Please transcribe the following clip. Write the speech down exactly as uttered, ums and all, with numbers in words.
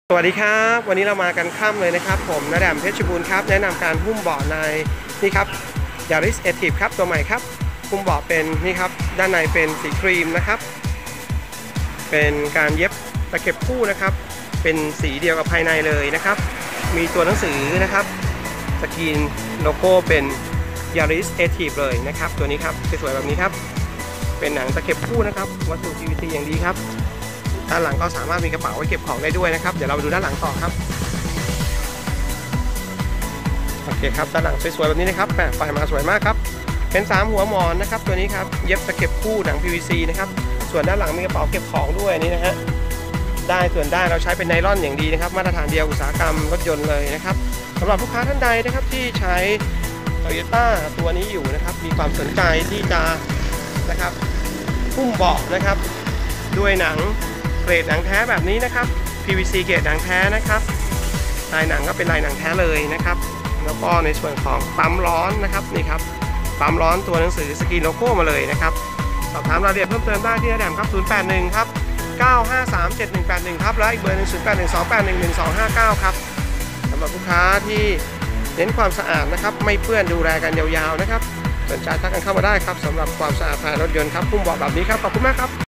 สวัสดีครับวันนี้เรามากันค่ำเลยนะครับผมณแดมเพชรบูรณ์ครับแนะนำการหุ้มเบาะในนี่ครับ Yaris Active ครับตัวใหม่ครับหุ้มเบาะเป็นนี่ครับด้านในเป็นสีครีมนะครับเป็นการเย็บตะเข็บคู่นะครับเป็นสีเดียวกับภายในเลยนะครับมีตัวหนังสือนะครับสกรีนโลโก้เป็น Yaris Active เลยนะครับตัวนี้ครับสวยๆแบบนี้ครับเป็นหนังตะเข็บคู่นะครับวัสดุ พี วี ซี อย่างดีครับด้านหลังก็สามารถมีกระเป๋าไว้เก็บของได้ด้วยนะครับเดี๋ยวเราไปดูด้านหลังต่อครับโอเคครับด้านหลังสวยๆแบบนี้นะครับแปะไฟมาสวยมากครับเป็นสามหัวหมอนนะครับตัวนี้ครับเย็บตะเข็บคู่หนัง พี วี ซี นะครับส่วนด้านหลังมีกระเป๋าเก็บของด้วยนี่นะฮะได้ส่วนได้เราใช้เป็นไนลอนอย่างดีนะครับมาตรฐานเดียวอุตสาหกรรมรถยนต์เลยนะครับสำหรับลูกค้าท่านใดนะครับที่ใช้ Toyota ตัวนี้อยู่นะครับมีความสนใจที่จะนะครับหุ้มเบาะนะครับด้วยหนังเกรดหนังแท้แบบนี้นะครับ พี วี ซี เกรดหนังแท้นะครับลายหนังก็เป็นลายหนังแท้เลยนะครับแล้วก็ในส่วนของปั๊มร้อนนะครับนี่ครับปั๊มร้อนตัวหนังสือสกรีนโลโก้มาเลยนะครับสอบถามรายละเอียดเพิ่มเติมได้ที่แดมครับศูนย์ แปด หนึ่งครับเก้า ห้า สาม เจ็ด หนึ่ง แปด หนึ่งครับและอีกเบอร์หนึ่ง ศูนย์ แปด หนึ่ง สอง แปด หนึ่ง หนึ่ง สอง ห้า เก้าครับสำหรับลูกค้าที่เน้นความสะอาดนะครับไม่เปื้อนดูแลกันยาวๆนะครับสนใจทักกันเข้ามาได้ครับสำหรับความสะอาดภายในรถยนต์ครับหุ้มเบาะแบบนี้ครับขอบคุณมากครับ